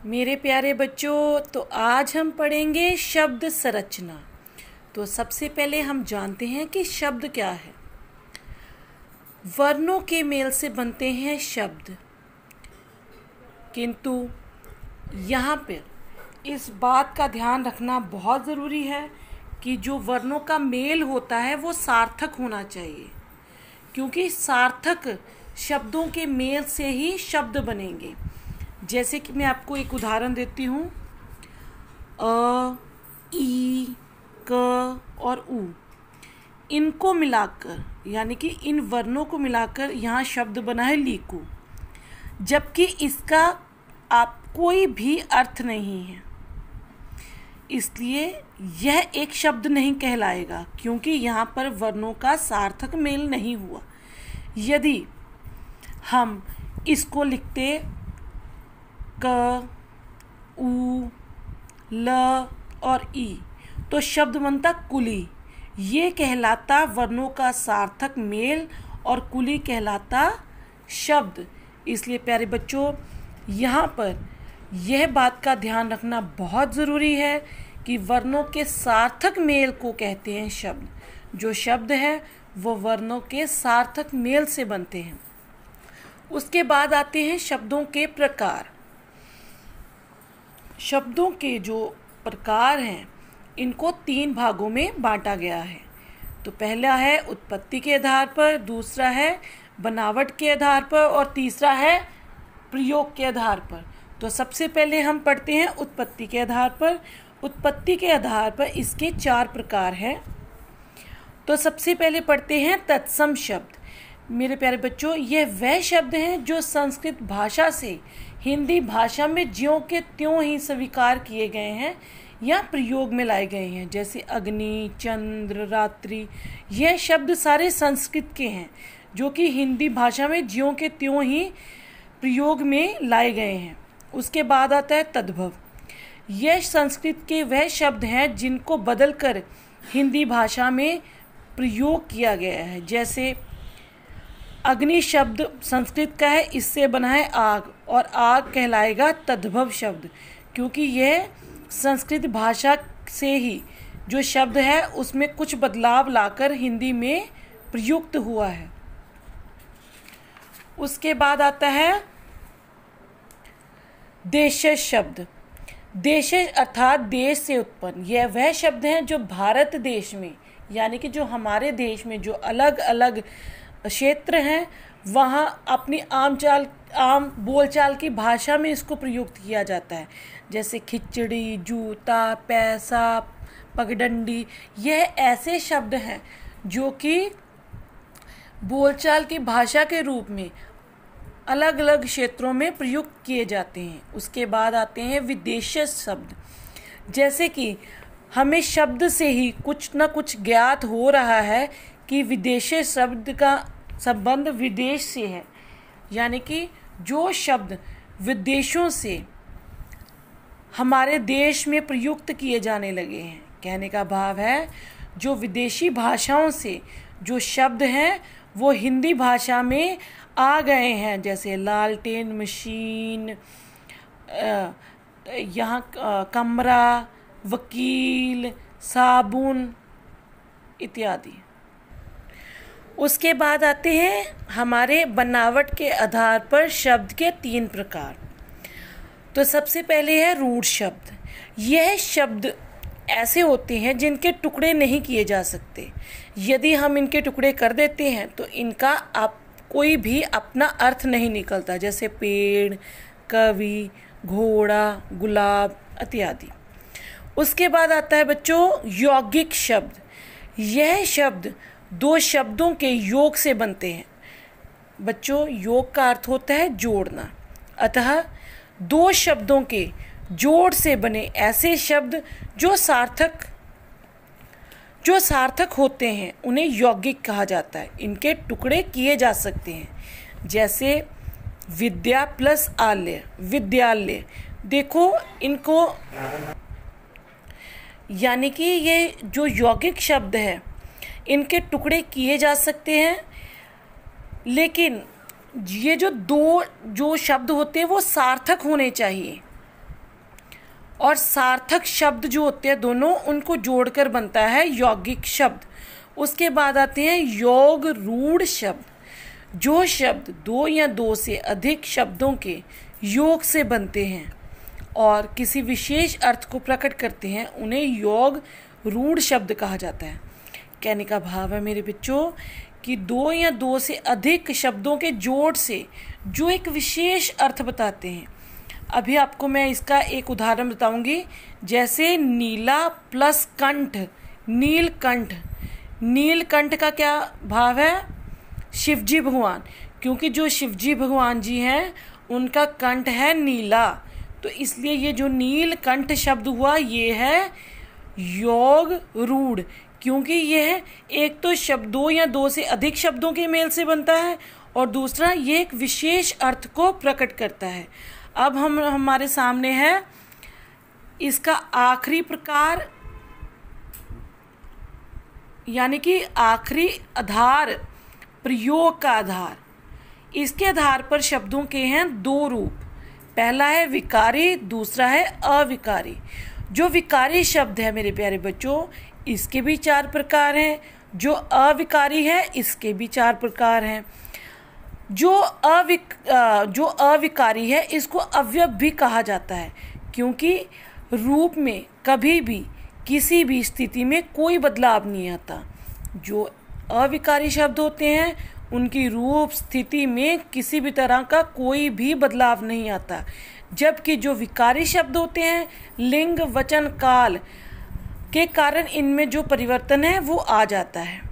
मेरे प्यारे बच्चों, तो आज हम पढ़ेंगे शब्द संरचना। तो सबसे पहले हम जानते हैं कि शब्द क्या है। वर्णों के मेल से बनते हैं शब्द, किंतु यहाँ पर इस बात का ध्यान रखना बहुत ज़रूरी है कि जो वर्णों का मेल होता है वो सार्थक होना चाहिए, क्योंकि सार्थक शब्दों के मेल से ही शब्द बनेंगे। जैसे कि मैं आपको एक उदाहरण देती हूँ, अ, ई, क और उ, इनको मिलाकर यानी कि इन वर्णों को मिलाकर यहाँ शब्द बना है लीकू, जबकि इसका आप कोई भी अर्थ नहीं है, इसलिए यह एक शब्द नहीं कहलाएगा, क्योंकि यहाँ पर वर्णों का सार्थक मेल नहीं हुआ। यदि हम इसको लिखते क, उ, ल और ई, तो शब्द बनता कुली। ये कहलाता वर्णों का सार्थक मेल और कुली कहलाता शब्द। इसलिए प्यारे बच्चों, यहाँ पर यह बात का ध्यान रखना बहुत ज़रूरी है कि वर्णों के सार्थक मेल को कहते हैं शब्द। जो शब्द है वो वर्णों के सार्थक मेल से बनते हैं। उसके बाद आते हैं शब्दों के प्रकार। शब्दों के जो प्रकार हैं इनको 3 भागों में बांटा गया है। तो पहला है उत्पत्ति के आधार पर, दूसरा है बनावट के आधार पर और तीसरा है प्रयोग के आधार पर। तो सबसे पहले हम पढ़ते हैं उत्पत्ति के आधार पर। उत्पत्ति के आधार पर इसके 4 प्रकार हैं। तो सबसे पहले पढ़ते हैं तत्सम शब्द। मेरे प्यारे बच्चों, यह वह शब्द हैं जो संस्कृत भाषा से हिंदी भाषा में ज्यों के त्यों ही स्वीकार किए गए हैं या प्रयोग में लाए गए हैं। जैसे अग्नि, चंद्र, रात्रि, यह शब्द सारे संस्कृत के हैं जो कि हिंदी भाषा में ज्यों के त्यों ही प्रयोग में लाए गए हैं। उसके बाद आता है तद्भव। यह संस्कृत के वह शब्द हैं जिनको बदलकर हिंदी भाषा में प्रयोग किया गया है। जैसे अग्नि शब्द संस्कृत का है, इससे बना है आग, और आग कहलाएगा तद्भव शब्द, क्योंकि यह संस्कृत भाषा से ही जो शब्द है उसमें कुछ बदलाव लाकर हिंदी में प्रयुक्त हुआ है। उसके बाद आता है देशज शब्द। देशज अर्थात देश से उत्पन्न। यह वह शब्द हैं जो भारत देश में यानी कि जो हमारे देश में जो अलग अलग क्षेत्र हैं वहाँ अपनी आम बोलचाल की भाषा में इसको प्रयुक्त किया जाता है। जैसे खिचड़ी, जूता, पैसा, पगडंडी, यह ऐसे शब्द हैं जो कि बोलचाल की भाषा के रूप में अलग अलग क्षेत्रों में प्रयुक्त किए जाते हैं। उसके बाद आते हैं विदेशज शब्द। जैसे कि हमें शब्द से ही कुछ न कुछ ज्ञात हो रहा है कि विदेशी शब्द का संबंध विदेश से है, यानी कि जो शब्द विदेशों से हमारे देश में प्रयुक्त किए जाने लगे हैं। कहने का भाव है जो विदेशी भाषाओं से जो शब्द हैं वो हिंदी भाषा में आ गए हैं। जैसे लालटेन, मशीन, यहाँ कमरा, वकील, साबुन इत्यादि। उसके बाद आते हैं हमारे बनावट के आधार पर शब्द के 3 प्रकार। तो सबसे पहले है रूढ़ शब्द। यह शब्द ऐसे होते हैं जिनके टुकड़े नहीं किए जा सकते। यदि हम इनके टुकड़े कर देते हैं तो इनका कोई भी अपना अर्थ नहीं निकलता। जैसे पेड़, कवि, घोड़ा, गुलाब इत्यादि। उसके बाद आता है बच्चों यौगिक शब्द। यह शब्द 2 शब्दों के योग से बनते हैं। बच्चों, योग का अर्थ होता है जोड़ना, अतः 2 शब्दों के जोड़ से बने ऐसे शब्द जो सार्थक होते हैं उन्हें यौगिक कहा जाता है। इनके टुकड़े किए जा सकते हैं। जैसे विद्या प्लस आल्य, विद्यालय। देखो इनको यानी कि ये जो यौगिक शब्द है इनके टुकड़े किए जा सकते हैं, लेकिन ये जो 2 शब्द होते हैं वो सार्थक होने चाहिए। और सार्थक शब्द जो होते हैं दोनों, उनको जोड़कर बनता है यौगिक शब्द। उसके बाद आते हैं योग रूढ़ शब्द। जो शब्द दो या दो से अधिक शब्दों के योग से बनते हैं और किसी विशेष अर्थ को प्रकट करते हैं, उन्हें योग रूढ़ शब्द कहा जाता है। कहने का भाव है मेरे बच्चों कि दो या दो से अधिक शब्दों के जोड़ से जो एक विशेष अर्थ बताते हैं। अभी आपको मैं इसका एक उदाहरण बताऊंगी, जैसे नीला प्लस कंठ, नीलकंठ। नीलकंठ का क्या भाव है? शिवजी भगवान, क्योंकि जो शिवजी भगवान जी हैं उनका कंठ है नीला, तो इसलिए ये जो नीलकंठ शब्द हुआ ये है योग रूढ़, क्योंकि यह एक तो शब्दों या दो से अधिक शब्दों के मेल से बनता है और दूसरा ये एक विशेष अर्थ को प्रकट करता है। अब हमारे सामने है इसका आखिरी प्रकार, यानी कि आखिरी आधार, प्रयोग का आधार। इसके आधार पर शब्दों के हैं दो रूप, पहला है विकारी, दूसरा है अविकारी। जो विकारी शब्द है मेरे प्यारे बच्चों, इसके भी 4 प्रकार हैं। जो अविकारी है इसके भी 4 प्रकार हैं। जो अविकारी है इसको अव्यय भी कहा जाता है, क्योंकि रूप में कभी भी किसी भी स्थिति में कोई बदलाव नहीं आता। जो अविकारी शब्द होते हैं उनकी रूप स्थिति में किसी भी तरह का कोई भी बदलाव नहीं आता, जबकि जो विकारी शब्द होते हैं लिंग वचन काल के कारण इनमें जो परिवर्तन है वो आ जाता है।